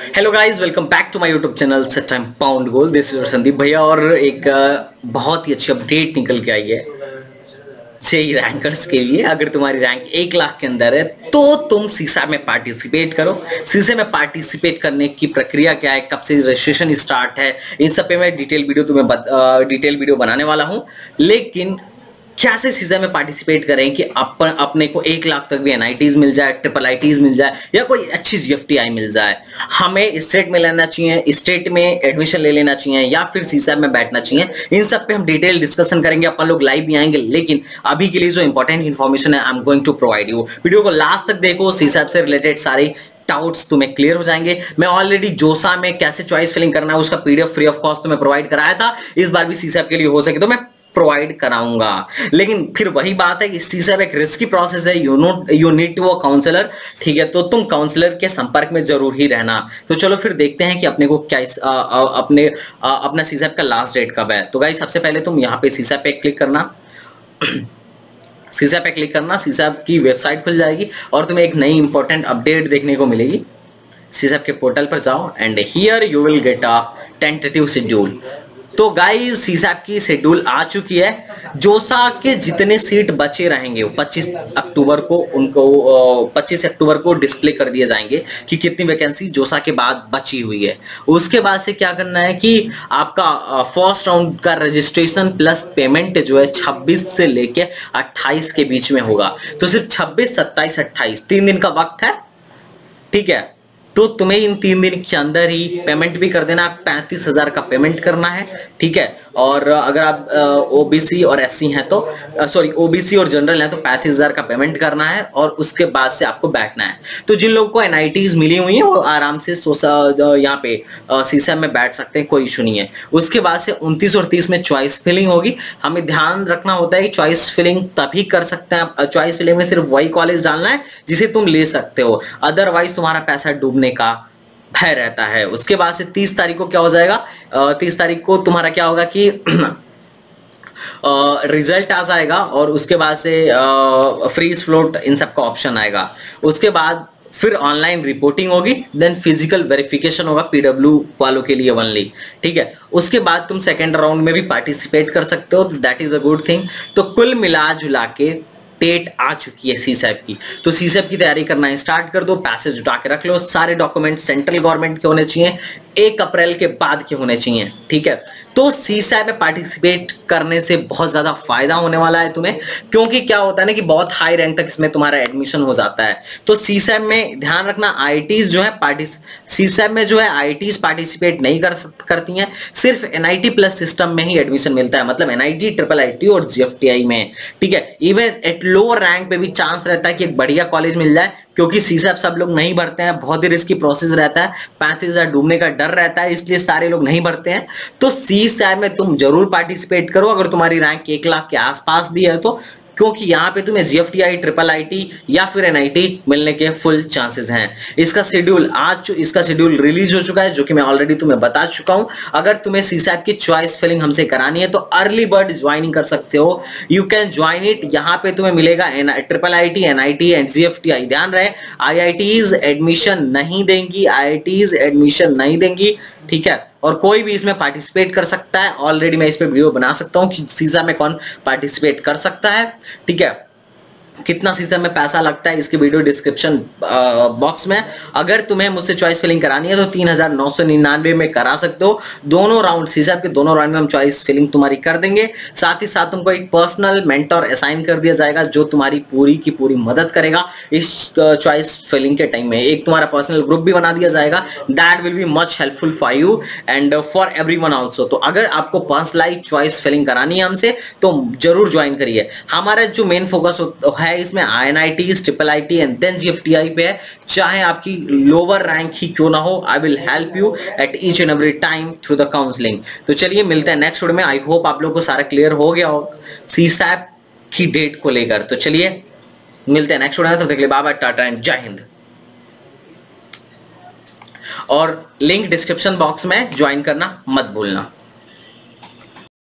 Hello guys, welcome back to my YouTube channel such time pound goal. This is Sandeep भैया और एक बहुत ही अच्छी अपडेट निकल के आई है जेई रैंकर्स के लिए। अगर तुम्हारी रैंक 1 लाख के अंदर है तो तुम सीसा में पार्टिसिपेट करो। सीसा में पार्टिसिपेट करने की प्रक्रिया क्या है, कब से रजिस्ट्रेशन स्टार्ट है, इन सब पे मैं डिटेल वीडियो बनाने वाला हूं। लेकिन कैसे सीजा में पार्टिसिपेट करें कि अपने को 1 लाख तक भी एनआईटीज मिल जाए, ट्रिपल आईटीज मिल जाए या कोई अच्छी जीएफटीआई मिल जाए। हमें स्टेट में लेना चाहिए, स्टेट में एडमिशन ले लेना चाहिए या फिर सीसा में बैठना चाहिए। इन सब पे हम डिटेल डिस्कशन करेंगे, अपन लोग लाइव भी आएंगे। लेकिन अभी के लिए जो इंपॉर्टेंट इन्फॉर्मेशन है I am going to provide you. Video को लास्ट तक देखो, सीसा से रिलेटेड सारे डाउट्स तुम्हें क्लियर हो जाएंगे। मैं ऑलरेडी जोसा में कैसे चॉइस फिलिंग करना है उसका पीडीएफ फ्री ऑफ कॉस्ट तुम्हें प्रोवाइड कराया था। इस बार भी सीसा के लिए हो सके तो मैं प्रोवाइड कराऊंगा। लेकिन फिर वही बात है कि सीसा एक रिस्की प्रोसेस है। You need to a counsellor, ठीक है, तो तुम काउंसलर के संपर्क में जरूर ही रहना। तो चलो फिर देखते हैं कि अपने को क्या अपना सीसा का लास्ट डेट कब है। तो गाइस, सबसे पहले तुम यहाँ पे सीसा पे क्लिक करना। सीसा पे क्लिक करना, सीसा की वेबसाइट खुल जाएगी और तुम्हें एक नई इंपॉर्टेंट अपडेट देखने को मिलेगी। सीसा के पोर्टल पर जाओ and here you will get a tentative schedule. तो गाइस, सीसा की शेड्यूल आ चुकी है। जोसा के जितने सीट बचे रहेंगे वो 25 अक्टूबर को डिस्प्ले कर दिए जाएंगे कि कितनी वैकेंसी जोसा के बाद बची हुई है। उसके बाद से क्या करना है कि आपका फर्स्ट राउंड का रजिस्ट्रेशन प्लस पेमेंट जो है 26 से लेके 28 के बीच में होगा। तो सिर्फ 26, 27, 28 3 दिन का वक्त है, ठीक है। तो तुम्हें इन 3 दिन के अंदर ही पेमेंट भी कर देना। 35,000 का पेमेंट करना है, ठीक है। और अगर आप ओबीसी और एससी हैं तो ओबीसी और जनरल हैं तो 35,000 का पेमेंट करना है और उसके बाद से आपको बैठना है। तो जिन लोगों को एनआईटीज मिली हुई है वो आराम से यहाँ पे सीसा में बैठ सकते हैं, कोई इशू नहीं है। उसके बाद से 29 और 30 में चॉइस फिलिंग होगी। हमें ध्यान रखना होता है कि चॉइस फिलिंग तभी कर सकते हैं। चॉइस फिलिंग में सिर्फ वही कॉलेज डालना है जिसे तुम ले सकते हो, अदरवाइज तुम्हारा पैसा डूबने का भय रहता है। उसके बाद से 30 तारीख को क्या हो जाएगा, 30 तारीख को तुम्हारा क्या होगा कि रिजल्ट आ जाएगा और उसके बाद से फ्रीज फ्लोट इन सब का ऑप्शन आएगा। उसके बाद फिर ऑनलाइन रिपोर्टिंग होगी, देन फिजिकल वेरिफिकेशन होगा पीडब्ल्यू वालों के लिए ओनली, ठीक है। उसके बाद तुम सेकेंड राउंड में भी पार्टिसिपेट कर सकते हो, that is a good thing. तो कुल मिला जुला के डेट आ चुकी है सीसैप की। तो सीसैप की तैयारी करना स्टार्ट कर दो, पैसे जुटा के रख लो। सारे डॉक्यूमेंट सेंट्रल गवर्नमेंट के होने चाहिए, 1 अप्रैल के बाद के होने चाहिए, ठीक है। तो सीसैप में पार्टिसिपेट करने से बहुत ज्यादा फायदा होने वाला है तुम्हें, क्योंकि क्या होता है ना कि बहुत हाई रैंक तक इसमें तुम्हारा एडमिशन हो जाता है। तो सीसैप में ध्यान रखना, आईआईटीज जो है सीसैप में जो है आईआईटीज पार्टिसिपेट नहीं करती हैं, सिर्फ एनआईटी प्लस सिस्टम में ही एडमिशन मिलता है, मतलब एनआईटी, ट्रिपल आईटी और जीएफटीआई में, ठीक है। इवन एट लोअर रैंक पे भी चांस रहता है कि एक बढ़िया कॉलेज मिल जाए, क्योंकि सीसैप सब लोग नहीं भरते हैं, बहुत ही रिस्की प्रोसेस रहता है, 35,000 डूबने का डर रहता है, इसलिए सारे लोग नहीं भरते हैं। तो सीसैप में तुम जरूर पार्टिसिपेट करो अगर तुम्हारी रैंक 1 लाख के आसपास भी है तो, क्योंकि यहाँ पे तुम्हें जीएफटीआई, ट्रिपल आईटी या फिर एनआईटी मिलने के फुल चांसेस हैं। इसका शेड्यूल रिलीज हो चुका है, जो कि मैं ऑलरेडी तुम्हें बता चुका हूं। अगर तुम्हें सीसैप की चॉइस फिलिंग हमसे करानी है तो अर्ली बर्ड ज्वाइनिंग कर सकते हो, यू कैन ज्वाइन इट। यहाँ पे तुम्हें मिलेगा triple IT, NIT and GFTI. ध्यान रहे, आईआईटीज एडमिशन नहीं देंगी, ठीक है। और कोई भी इसमें पार्टिसिपेट कर सकता है। ऑलरेडी मैं इस पे वीडियो बना सकता हूं कि सीसा में कौन पार्टिसिपेट कर सकता है, ठीक है। कितना सीसा में पैसा लगता है इसकी वीडियो डिस्क्रिप्शन बॉक्स में। अगर तुम्हें मुझसे चॉइस फिलिंग करानी है तो 3,999 में करा सकते हो। दोनों राउंड, सीसा के दोनों राउंड में हम चॉइस फिलिंग तुम्हारी कर देंगे। साथ ही साथ तुमको एक पर्सनल मेंटर असाइन कर दिया जाएगा जो तुम्हारी पूरी की पूरी मदद करेगा इस चॉइस फिलिंग के टाइम में। एक तुम्हारा पर्सनल ग्रुप भी बना दिया जाएगा, that will be much helpful for you and for everyone also. तो अगर आपको पर्सनलाइज्ड चॉइस फिलिंग करानी है हमसे तो जरूर ज्वाइन करिए। हमारा जो मेन फोकस है इसमें IITs, triple IT and then GFTI पे है। चाहे आपकी लोअर रैंक ही क्यों ना हो, I will help you at each and every time through the counselling. तो चलिए मिलते हैं नेक्स्ट वीडियो में। आई होप आप लोगों को सारा क्लियर हो गया हो सीसैप की डेट को लेकर। तो चलिए मिलते हैं नेक्स्ट वीडियो में, तो देख ले, बाय बाय, टाटा एंड जय हिंद। और लिंक डिस्क्रिप्शन बॉक्स में ज्वाइन करना मत भूलना।